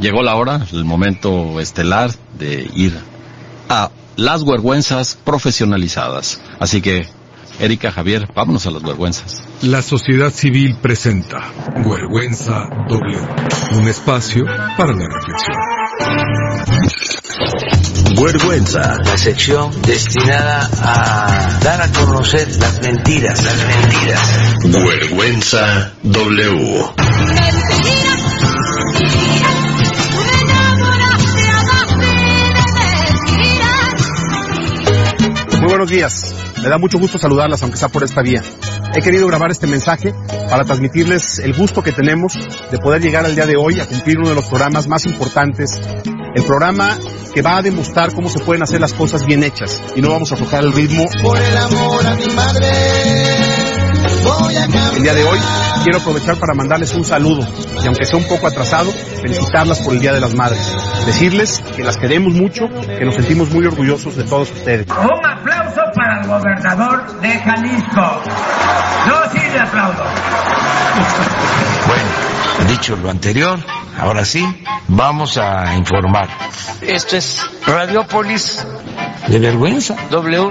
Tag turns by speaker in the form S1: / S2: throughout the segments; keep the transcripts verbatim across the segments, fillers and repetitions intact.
S1: llegó la hora, el momento estelar de ir a las vergüenzas profesionalizadas. Así que, Erika, Javier, vámonos a las vergüenzas.
S2: La sociedad civil presenta Vergüenza W, un espacio para la reflexión.
S3: Vergüenza, la sección destinada a dar a conocer las mentiras, las mentiras.
S4: Vergüenza W.
S5: Muy buenos días. Me da mucho gusto saludarlas, aunque sea por esta vía. He querido grabar este mensaje para transmitirles el gusto que tenemos de poder llegar al día de hoy a cumplir uno de los programas más importantes, el programa que va a demostrar cómo se pueden hacer las cosas bien hechas y no vamos a aflojar el ritmo.
S6: Por el amor a mi madre, voy a caminar.
S5: El día de hoy quiero aprovechar para mandarles un saludo y aunque sea un poco atrasado, felicitarlas por el Día de las Madres. Decirles que las queremos mucho, que nos sentimos muy orgullosos de todos ustedes.
S7: Un aplauso para el gobernador de Jalisco. No, sí le aplaudo.
S3: Bueno, dicho lo anterior, ahora sí, vamos a informar. Esto es Radiopolis de Vergüenza W.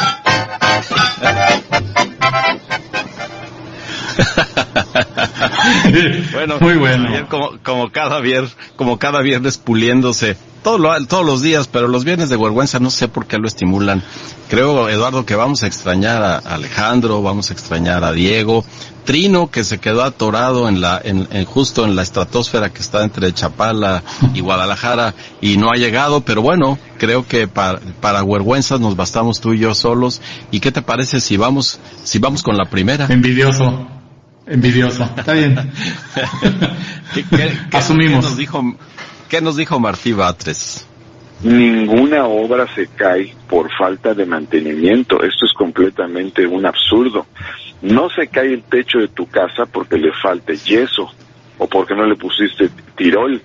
S1: Bueno,
S8: muy bueno.
S1: Ayer como, como cada viernes, como cada viernes puliéndose todo lo, todos los días, pero los viernes de vergüenza no sé por qué lo estimulan. Creo, Eduardo, que vamos a extrañar a Alejandro, vamos a extrañar a Diego, Trino, que se quedó atorado en la, en, en justo en la estratosfera que está entre Chapala y Guadalajara y no ha llegado, pero bueno, creo que para, para vergüenzas nos bastamos tú y yo solos. ¿Y qué te parece si vamos, si vamos con la primera?
S8: Envidioso. Envidiosa, está bien.
S1: ¿Qué, qué, qué,
S8: Asumimos.
S1: ¿qué nos dijo, qué nos dijo Martí Batres?
S9: Ninguna obra se cae por falta de mantenimiento. Esto es completamente un absurdo. No se cae el techo de tu casa porque le falte yeso o porque no le pusiste tirol.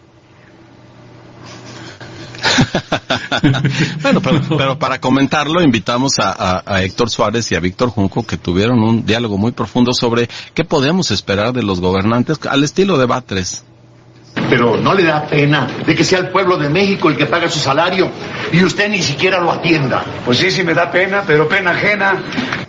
S1: Bueno, pero, pero para comentarlo invitamos a, a, a Héctor Suárez y a Víctor Junco, que tuvieron un diálogo muy profundo sobre qué podemos esperar de los gobernantes al estilo de Batres.
S10: Pero ¿no le da pena de que sea el pueblo de México el que paga su salario y usted ni siquiera lo atienda?
S11: Pues sí, sí me da pena, pero pena ajena.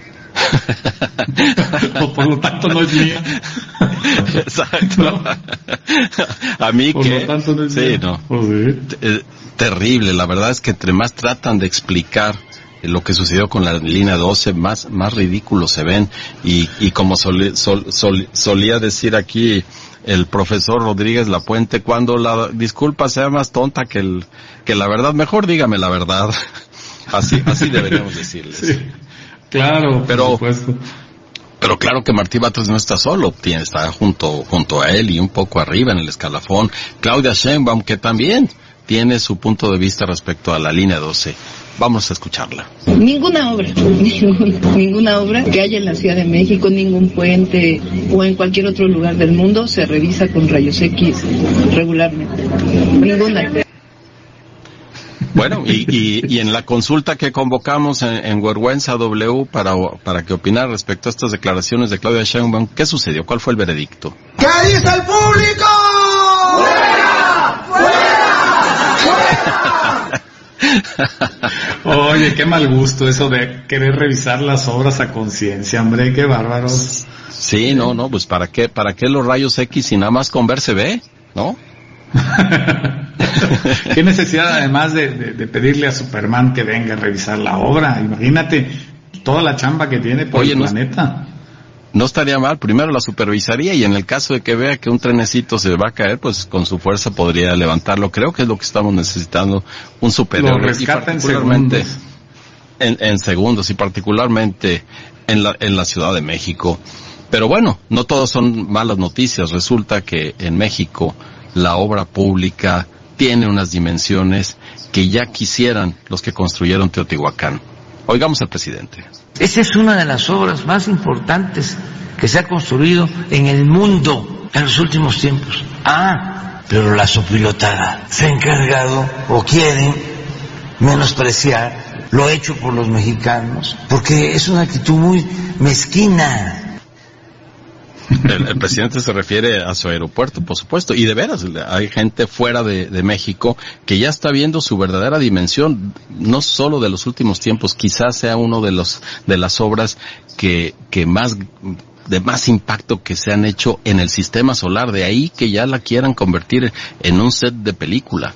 S8: O por lo tanto no es mía.
S1: Exacto. ¿No? A mí
S8: por
S1: que
S8: lo tanto no es
S1: sí,
S8: mía.
S1: no.
S8: Oh, sí.
S1: T- terrible, la verdad es que entre más tratan de explicar lo que sucedió con la línea doce, más más ridículos se ven y y como sol, sol, sol, solía decir aquí el profesor Rodríguez Lapuente, cuando la disculpa sea más tonta que el que la verdad, mejor dígame la verdad. Así así deberíamos decirles.
S8: Sí. Claro,
S1: pero,
S8: por supuesto.
S1: Pero claro que Martí Batres no está solo, tiene, está junto, junto a él y un poco arriba en el escalafón. Claudia Sheinbaum, que también tiene su punto de vista respecto a la línea doce. Vamos a escucharla.
S12: Ninguna obra, ninguna, ninguna obra que haya en la Ciudad de México, ningún puente o en cualquier otro lugar del mundo se revisa con rayos X regularmente. Ninguna.
S1: Bueno, y, y, y en la consulta que convocamos en, en Vergüenza W para, para que opinara respecto a estas declaraciones de Claudia Sheinbaum, ¿qué sucedió? ¿Cuál fue el veredicto?
S6: ¿Qué dice el público? ¡Fuera! ¡Fuera! ¡Fuera!
S8: Oye, qué mal gusto eso de querer revisar las obras a conciencia, hombre, qué bárbaros.
S1: Sí, no, no, pues ¿para qué, para qué los rayos X si nada más con ver se ve, ¿no?
S8: Qué necesidad además de, de, de pedirle a Superman que venga a revisar la obra. Imagínate toda la chamba que tiene por Oye, el no, planeta.
S1: No estaría mal, primero la supervisaría y en el caso de que vea que un trenecito se va a caer, pues con su fuerza podría levantarlo. Creo que es lo que estamos necesitando, un superior.
S8: Lo rescata en segundos.
S1: En, en segundos y particularmente en la, en la Ciudad de México. Pero bueno, no todos son malas noticias. Resulta que en México la obra pública tiene unas dimensiones que ya quisieran los que construyeron Teotihuacán. Oigamos al presidente.
S3: Esa es una de las obras más importantes que se ha construido en el mundo en los últimos tiempos. Ah, pero la sopilotada se ha encargado o quieren menospreciar lo hecho por los mexicanos, porque es una actitud muy mezquina.
S1: El, el presidente se refiere a su aeropuerto, por supuesto, y de veras, hay gente fuera de, de México que ya está viendo su verdadera dimensión, no solo de los últimos tiempos, quizás sea uno de los, de las obras que, que más, de más impacto que se han hecho en el sistema solar, de ahí que ya la quieran convertir en un set de película.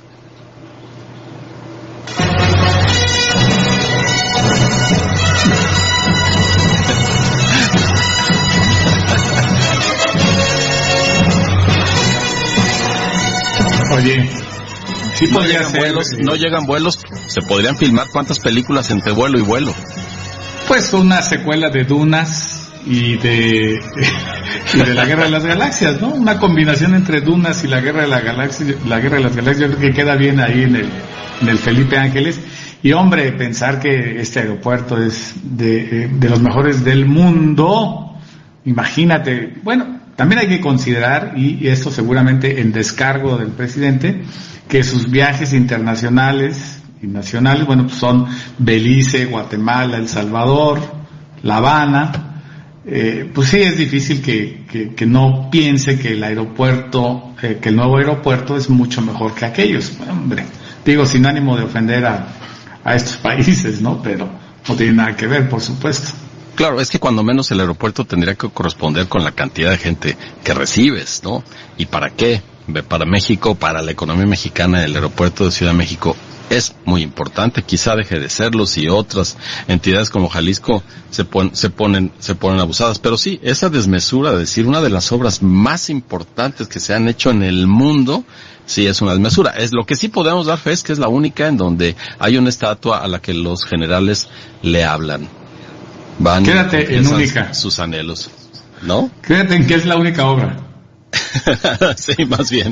S8: Oye, sí
S1: no
S8: podría
S1: llegan
S8: ser,
S1: vuelos,
S8: eh,
S1: no llegan vuelos, se podrían filmar cuántas películas entre vuelo y vuelo.
S8: Pues una secuela de Dunas y de y de la Guerra de las Galaxias, ¿no? Una combinación entre Dunas y la Guerra de la Galaxia, la Guerra de las Galaxias, yo creo que queda bien ahí en el, en el Felipe Ángeles. Y hombre, pensar que este aeropuerto es de, de los mejores del mundo, imagínate, bueno, también hay que considerar, y, y esto seguramente en descargo del presidente, que sus viajes internacionales y nacionales, bueno, pues son Belice, Guatemala, El Salvador, La Habana. Eh, pues sí, es difícil que, que, que no piense que el aeropuerto, eh, que el nuevo aeropuerto es mucho mejor que aquellos. Bueno, hombre, digo, sin ánimo de ofender a, a estos países, ¿no? Pero no tiene nada que ver, por supuesto.
S1: Claro, es que cuando menos el aeropuerto tendría que corresponder con la cantidad de gente que recibes, ¿no? ¿Y para qué? Para México, para la economía mexicana, el aeropuerto de Ciudad de México es muy importante, quizá deje de serlo si otras entidades como Jalisco se, pon, se ponen se ponen abusadas, pero sí, esa desmesura de decir una de las obras más importantes que se han hecho en el mundo, sí es una desmesura. Es lo que sí podemos dar fe es que es la única en donde hay una estatua a la que los generales le hablan. Van
S8: Quédate en única.
S1: Sus anhelos, ¿no?
S8: Quédate en que es la única obra.
S1: Sí, más bien.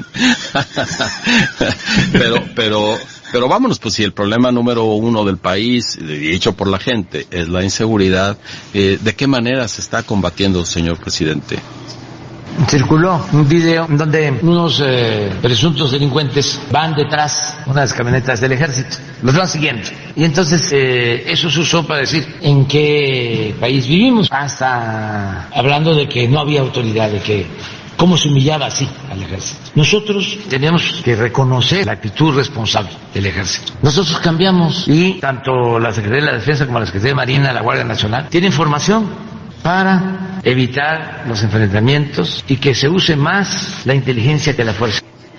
S1: pero, pero, pero vámonos, pues si el problema número uno del país, dicho por la gente, es la inseguridad, eh, ¿de qué manera se está combatiendo, señor presidente?
S3: Circuló un video donde unos eh, presuntos delincuentes van detrás de unas camionetas del ejército, los van siguiendo. Y entonces eh, eso se usó para decir en qué país vivimos, hasta hablando de que no había autoridad, de que cómo se humillaba así al ejército. Nosotros teníamos que reconocer la actitud responsable del ejército. Nosotros cambiamos y tanto la Secretaría de la Defensa como la Secretaría de Marina, la Guardia Nacional, tienen formación para evitar los enfrentamientos y que se use más la inteligencia que la fuerza.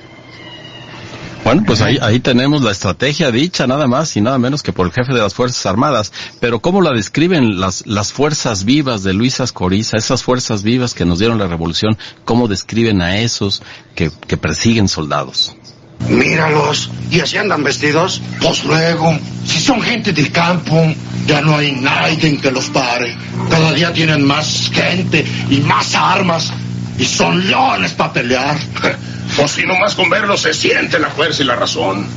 S1: Bueno, pues ahí, ahí tenemos la estrategia dicha nada más y nada menos que por el jefe de las Fuerzas Armadas. Pero ¿cómo la describen las, las fuerzas vivas de Luis Ascoriza, esas fuerzas vivas que nos dieron la revolución? ¿Cómo describen a esos que, que persiguen soldados?
S10: Míralos, y así andan vestidos. Pues luego, si son gente de campo, ya no hay nadie que los pare. Cada día tienen más gente y más armas, y son leones para pelear.
S13: Pues si nomás con verlos se siente la fuerza y la razón.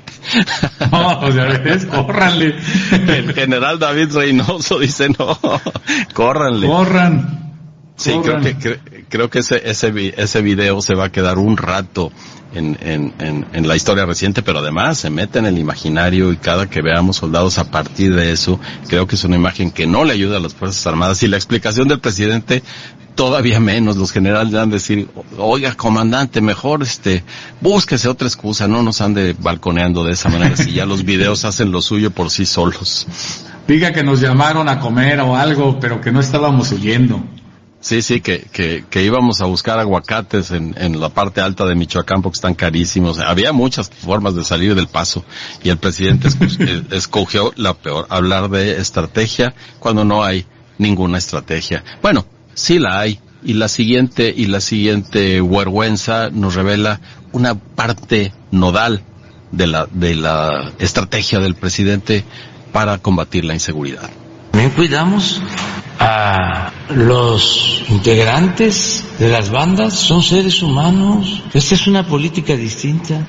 S8: No, ya ves, córranle.
S1: El general David Reynoso dice no, córranle.
S8: Corran.
S1: Sí, creo que cre, creo que ese ese ese video se va a quedar un rato en, en en en la historia reciente, pero además se mete en el imaginario y cada que veamos soldados a partir de eso, creo que es una imagen que no le ayuda a las Fuerzas Armadas. Y la explicación del presidente todavía menos. Los generales van a decir, oiga, comandante, mejor este búsquese otra excusa, no nos ande balconeando de esa manera, si ya los videos hacen lo suyo por sí solos.
S8: Diga que nos llamaron a comer o algo, pero que no estábamos huyendo.
S1: Sí, sí, que, que, que íbamos a buscar aguacates en, en la parte alta de Michoacán porque están carísimos. Había muchas formas de salir del paso y el presidente esco- escogió la peor, hablar de estrategia cuando no hay ninguna estrategia. Bueno, sí la hay, y la siguiente, y la siguiente vergüenza nos revela una parte nodal de la, de la estrategia del presidente para combatir la inseguridad.
S3: También cuidamos a los integrantes de las bandas, son seres humanos. Esta es una política distinta.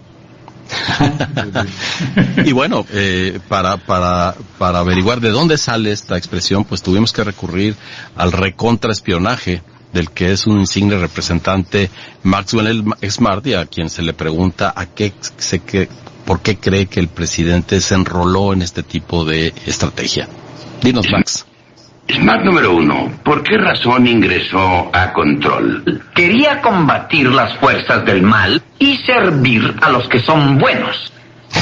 S1: Y bueno, eh, para, para, para averiguar de dónde sale esta expresión, pues tuvimos que recurrir al recontraespionaje del que es un insigne representante Maxwell Smart, y a quien se le pregunta a qué se que, por qué cree que el presidente se enroló en este tipo de estrategia. Dinos, Max.
S14: Smart número uno, ¿por qué razón ingresó a Control?
S15: Quería combatir las fuerzas del mal y servir a los que son buenos.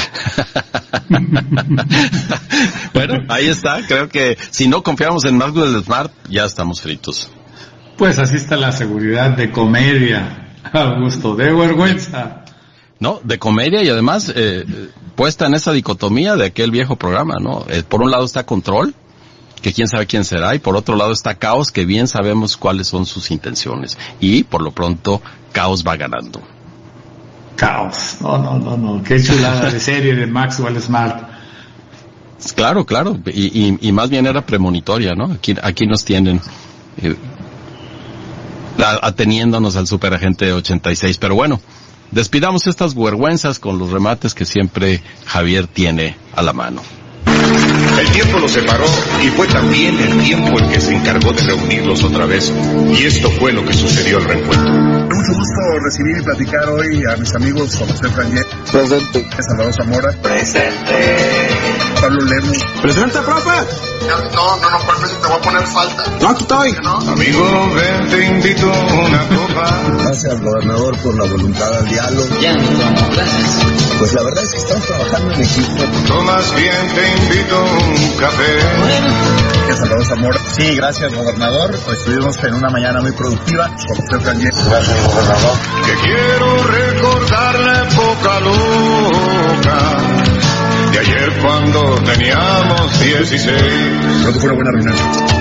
S1: Bueno, ahí está. Creo que si no confiamos en Maxwell Smart, ya estamos fritos.
S8: Pues así está la seguridad de comedia, Augusto, de vergüenza.
S1: No, de comedia y además eh, puesta en esa dicotomía de aquel viejo programa, ¿no? Eh, por un lado está Control, que quién sabe quién será, y por otro lado está Caos, que bien sabemos cuáles son sus intenciones. Y por lo pronto, Caos va ganando.
S8: Caos, no, no, no, no, qué chulada de serie de Maxwell Smart.
S1: Claro, claro, y, y, y más bien era premonitoria, ¿no? Aquí, aquí nos tienen eh, ateniéndonos al superagente ochenta y seis, pero bueno, despidamos estas vergüenzas con los remates que siempre Javier tiene a la mano.
S13: El tiempo los separó y fue también el tiempo el que se encargó de reunirlos otra vez. Y esto fue lo que sucedió al reencuentro.
S5: Mucho gusto recibir y platicar hoy a mis amigos José Frangé. Presente. Salvador Zamora. Presente. Pablo Lemus.
S13: Presente, profe.
S10: No, no, no, profe, te voy a poner falta.
S13: No, aquí estoy. ¿No? Amigo, ven, te invito a una copa.
S16: Gracias al gobernador por la voluntad al diálogo.
S15: Ya, no, gracias.
S16: Pues la verdad es que estamos trabajando en equipo.
S13: Tomas bien, te invito a un café.
S5: Bueno. Salvador Zamora. Sí, gracias, gobernador. Pues estuvimos en una mañana muy productiva con José Frangé.
S16: Gracias, gobernador.
S13: Que quiero recordar la época loca de ayer cuando teníamos dieciséis.
S5: Creo que fue una buena reunión.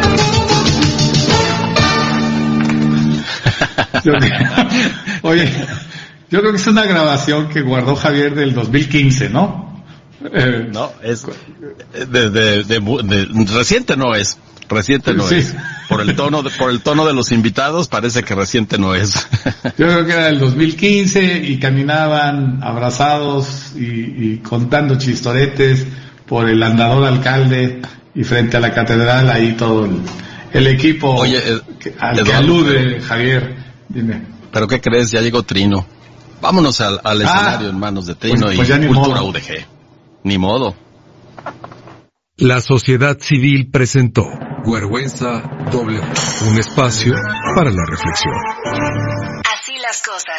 S8: Oye, yo creo que es una grabación que guardó Javier del dos mil quince, ¿no?
S1: Eh, no, es de, de, de, de, reciente no es, reciente no sí. es. Por el tono de, por el tono de los invitados parece que reciente no es.
S8: Yo creo que era del dos mil quince y caminaban abrazados y, y contando chistoretes por el andador alcalde y frente a la catedral ahí todo el, el equipo.
S1: Oye, eh,
S8: que, al Eduardo, que alude Javier. Dime.
S1: ¿Pero qué crees? Ya llegó Trino. Vámonos al, al escenario ah, en manos de Trino pues, pues y Cultura U D G. Ni modo.
S2: La sociedad civil presentó Vergüenza doble, un espacio para la reflexión.
S17: Así las cosas.